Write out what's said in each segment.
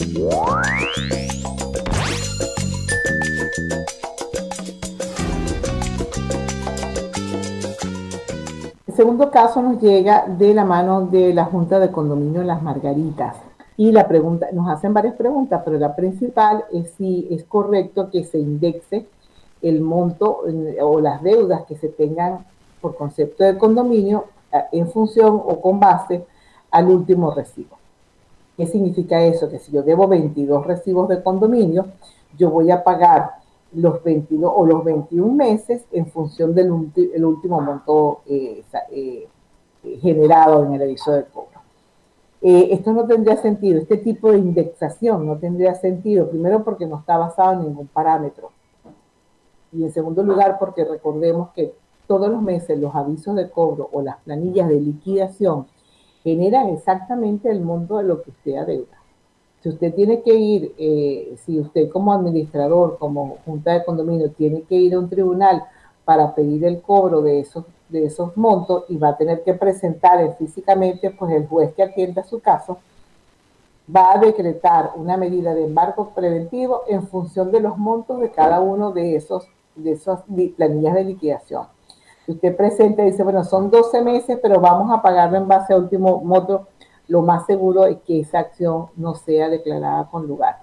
El segundo caso nos llega de la mano de la Junta de Condominio Las Margaritas. Y la pregunta, nos hacen varias preguntas, pero la principal es si es correcto que se indexe el monto o las deudas que se tengan por concepto de condominio en función o con base al último recibo. ¿Qué significa eso? Que si yo debo 22 recibos de condominio, yo voy a pagar los 22 o los 21 meses en función del último monto generado en el aviso de cobro. Esto no tendría sentido, este tipo de indexación no tendría sentido, primero porque no está basado en ningún parámetro, y en segundo lugar porque recordemos que todos los meses los avisos de cobro o las planillas de liquidación generan exactamente el monto de lo que usted adeuda. Si usted tiene que ir, si usted como administrador, como junta de condominio, tiene que ir a un tribunal para pedir el cobro de esos montos y va a tener que presentar físicamente, pues el juez que atienda su caso va a decretar una medida de embargo preventivo en función de los montos de cada uno de esas planillas de liquidación. Si usted presenta y dice, bueno, son 12 meses, pero vamos a pagarlo en base al último monto, lo más seguro es que esa acción no sea declarada con lugar.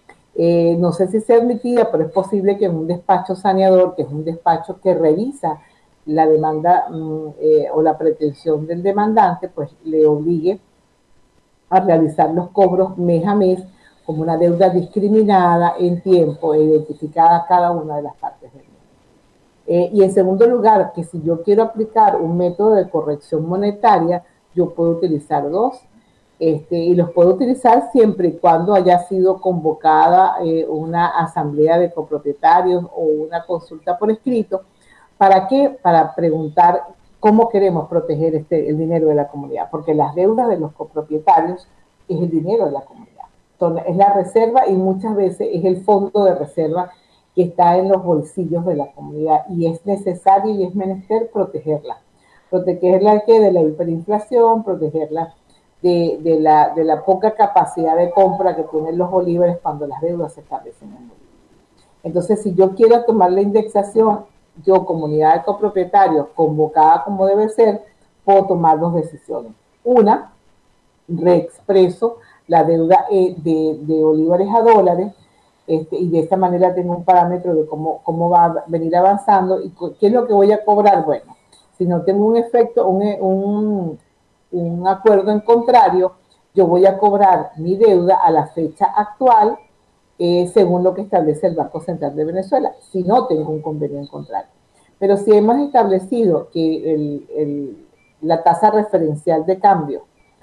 No sé si sea admitida, pero es posible que en un despacho saneador, que es un despacho que revisa la demanda o la pretensión del demandante, pues le obligue a realizar los cobros mes a mes como una deuda discriminada en tiempo e identificada cada una de las partes del mes. Y en segundo lugar, que si yo quiero aplicar un método de corrección monetaria, yo puedo utilizar dos. Y los puedo utilizar siempre y cuando haya sido convocada una asamblea de copropietarios o una consulta por escrito. ¿Para qué? Para preguntar cómo queremos proteger el dinero de la comunidad, porque las deudas de los copropietarios es el dinero de la comunidad. Es la reserva y muchas veces es el fondo de reserva que está en los bolsillos de la comunidad y es necesario y es menester protegerla. Protegerla de la hiperinflación, protegerla de la poca capacidad de compra que tienen los bolívares cuando las deudas se establecen en bolívares. Entonces, si yo quiero tomar la indexación, yo, comunidad de copropietarios, convocada como debe ser, puedo tomar dos decisiones. Una, reexpreso la deuda de bolívares a dólares, y de esta manera tengo un parámetro de cómo va a venir avanzando y qué es lo que voy a cobrar. Bueno, si no tengo un efecto, un acuerdo en contrario, yo voy a cobrar mi deuda a la fecha actual según lo que establece el Banco Central de Venezuela, si no tengo un convenio en contrario. Pero si hemos establecido que la tasa referencial de cambio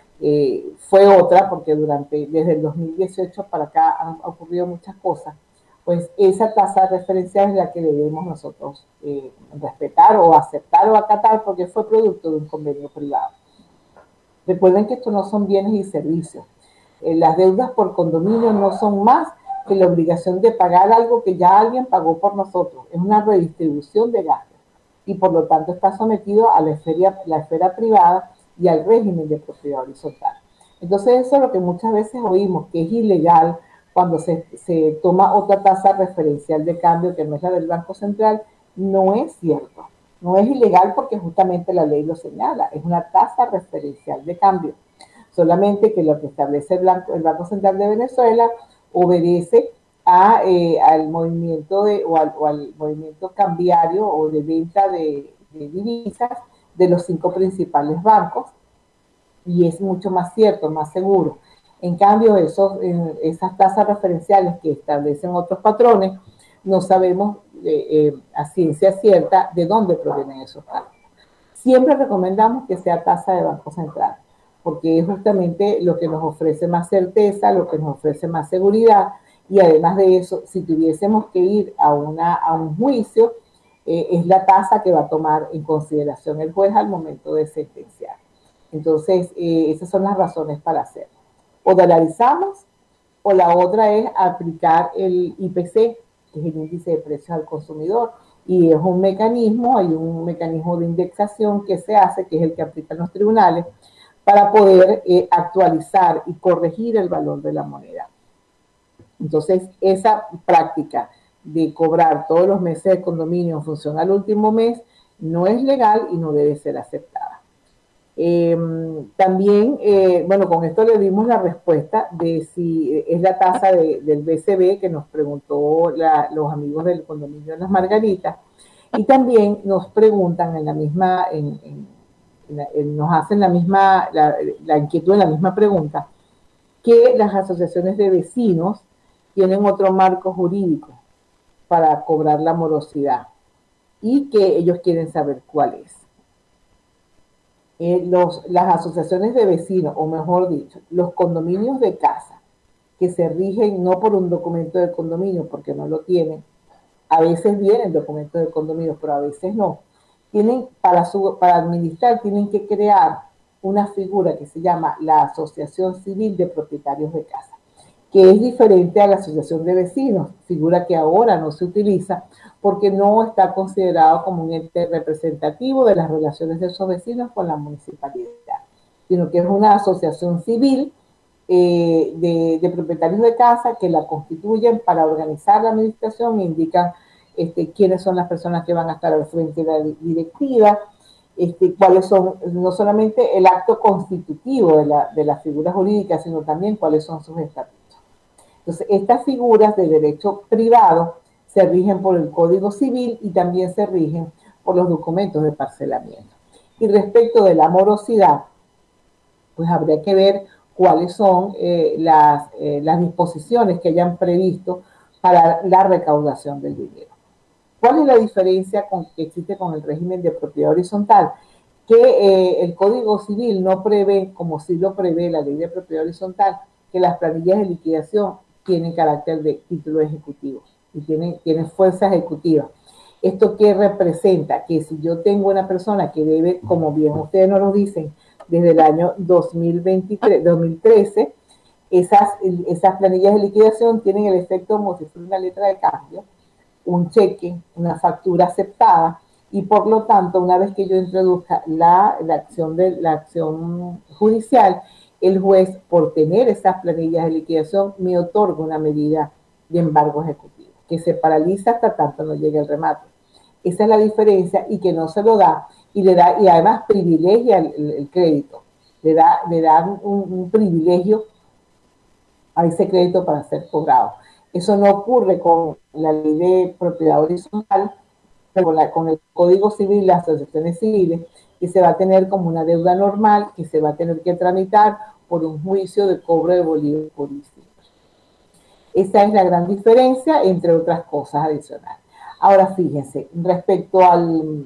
fue otra, porque desde el 2018 para acá han ocurrido muchas cosas, pues esa tasa referencial es la que debemos nosotros respetar o aceptar o acatar, porque fue producto de un convenio privado. Recuerden que estos no son bienes y servicios. Las deudas por condominio no son más que la obligación de pagar algo que ya alguien pagó por nosotros. Es una redistribución de gastos y por lo tanto está sometido a la esfera privada y al régimen de propiedad horizontal. Entonces eso es lo que muchas veces oímos, que es ilegal cuando se toma otra tasa referencial de cambio que no es la del Banco Central. No es cierto. No es ilegal porque justamente la ley lo señala, es una tasa referencial de cambio. Solamente que lo que establece el Banco Central de Venezuela obedece al movimiento al movimiento cambiario o de venta de divisas de los 5 principales bancos, y es mucho más cierto, más seguro. En cambio, esas tasas referenciales que establecen otros patrones, no sabemos a ciencia cierta de dónde provienen esos cálculos. Siempre recomendamos que sea tasa de Banco Central, porque es justamente lo que nos ofrece más certeza, lo que nos ofrece más seguridad, y además de eso, si tuviésemos que ir a un juicio, es la tasa que va a tomar en consideración el juez al momento de sentenciar. Entonces, esas son las razones para hacerlo. O dolarizamos, o la otra es aplicar el IPC, que es el índice de precios al consumidor, y es un mecanismo, hay un mecanismo de indexación que se hace, que es el que aplican los tribunales, para poder actualizar y corregir el valor de la moneda. Entonces, esa práctica de cobrar todos los meses de condominio en función al último mes no es legal y no debe ser aceptada. También, bueno, con esto le dimos la respuesta de si es la tasa del BCB que nos preguntó los amigos del condominio de Las Margaritas, y también nos preguntan en la misma, nos hacen la misma, la inquietud en la misma pregunta, que las asociaciones de vecinos tienen otro marco jurídico para cobrar la morosidad y que ellos quieren saber cuál es. Las asociaciones de vecinos, o mejor dicho, los condominios de casa, que se rigen no por un documento de condominio, porque no lo tienen, a veces vienen documentos de condominio, pero a veces no, tienen para administrar, tienen que crear una figura que se llama la Asociación Civil de Propietarios de Casa, que es diferente a la asociación de vecinos, figura que ahora no se utiliza porque no está considerado como un ente representativo de las relaciones de esos vecinos con la municipalidad, sino que es una asociación civil de propietarios de casa que la constituyen para organizar la administración e indican quiénes son las personas que van a estar al frente de la directiva, cuáles son, no solamente el acto constitutivo de la figura jurídica, sino también cuáles son sus estatutos. Entonces, estas figuras de derecho privado se rigen por el Código Civil y también se rigen por los documentos de parcelamiento. Y respecto de la morosidad, pues habría que ver cuáles son las disposiciones que hayan previsto para la recaudación del dinero. ¿Cuál es la diferencia que existe con el régimen de propiedad horizontal? Que el Código Civil no prevé, como sí lo prevé la Ley de Propiedad Horizontal, que las planillas de liquidación tienen carácter de título ejecutivo y tienen fuerza ejecutiva. ¿Esto qué representa? Que si yo tengo una persona que debe, como bien ustedes nos lo dicen, desde el año 2013, esas planillas de liquidación tienen el efecto como si fuera una letra de cambio, un cheque, una factura aceptada, y por lo tanto, una vez que yo introduzca la acción judicial, el juez, por tener esas planillas de liquidación, me otorga una medida de embargo ejecutivo, que se paraliza hasta tanto no llegue el remate. Esa es la diferencia, y que no se lo da, y además privilegia el crédito, le da un privilegio a ese crédito para ser cobrado. Eso no ocurre con la Ley de Propiedad Horizontal, con el Código Civil, las asociaciones civiles, que se va a tener como una deuda normal, que se va a tener que tramitar por un juicio de cobro de bolívares por distrito. Esa es la gran diferencia, entre otras cosas adicionales. Ahora fíjense, respecto al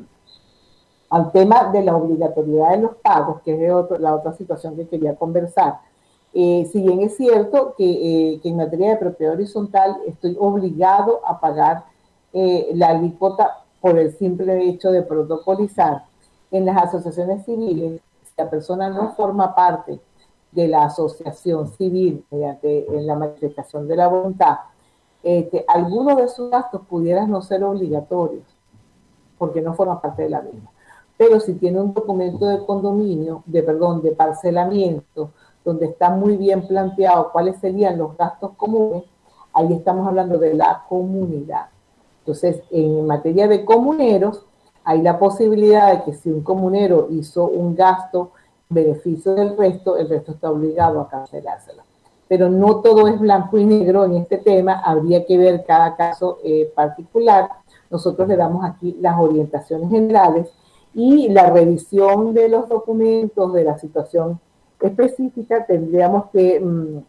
tema de la obligatoriedad de los pagos, que es la otra situación que quería conversar, si bien es cierto que en materia de propiedad horizontal estoy obligado a pagar la alícuota por el simple hecho de protocolizar, en las asociaciones civiles, si la persona no forma parte de la asociación civil en la manifestación de la voluntad, algunos de sus gastos pudieran no ser obligatorios, porque no forma parte de la misma. Pero si tiene un documento de condominio, de parcelamiento, donde está muy bien planteado cuáles serían los gastos comunes, ahí estamos hablando de la comunidad. Entonces, en materia de comuneros, hay la posibilidad de que si un comunero hizo un gasto en beneficio del resto, el resto está obligado a cancelárselo. Pero no todo es blanco y negro en este tema, habría que ver cada caso particular. Nosotros le damos aquí las orientaciones generales y la revisión de los documentos de la situación específica tendríamos que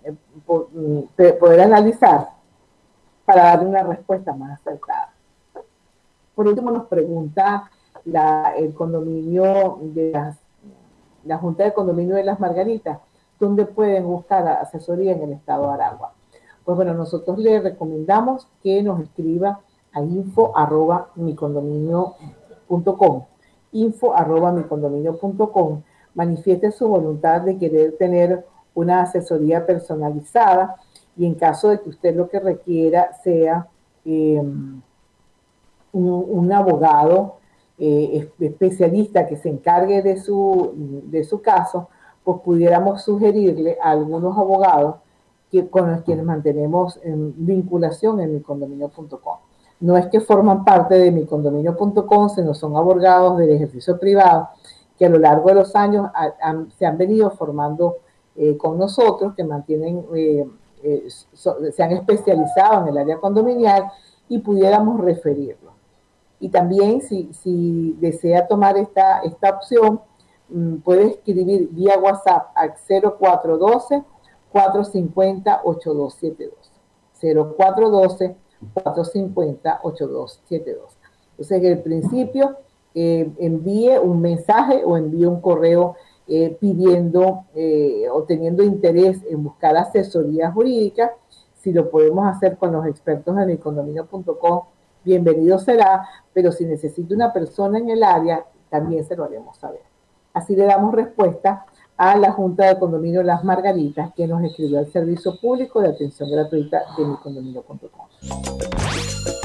poder analizar para darle una respuesta más acertada. Por último, nos pregunta el condominio la Junta de Condominio de Las Margaritas, ¿dónde pueden buscar asesoría en el estado de Aragua? Pues bueno, nosotros le recomendamos que nos escriba a info@micondominio.com, info@micondominio.com, manifieste su voluntad de querer tener una asesoría personalizada, y en caso de que usted lo que requiera sea un abogado especialista que se encargue de su caso, pues pudiéramos sugerirle a algunos abogados con los quienes mantenemos en vinculación en micondominio.com. No es que forman parte de micondominio.com, sino son abogados del ejercicio privado que a lo largo de los años se han venido formando con nosotros, que mantienen, se han especializado en el área condominial y pudiéramos referirlo. Y también, si desea tomar esta opción, puede escribir vía WhatsApp al 0412-450-8272. 0412-450-8272. Entonces, en el principio, envíe un mensaje o envíe un correo pidiendo o teniendo interés en buscar asesoría jurídica. Si lo podemos hacer con los expertos de micondominio.com, bienvenido será, pero si necesita una persona en el área, también se lo haremos saber. Así le damos respuesta a la Junta de Condominio Las Margaritas, que nos escribió al servicio público de atención gratuita de micondominio.com.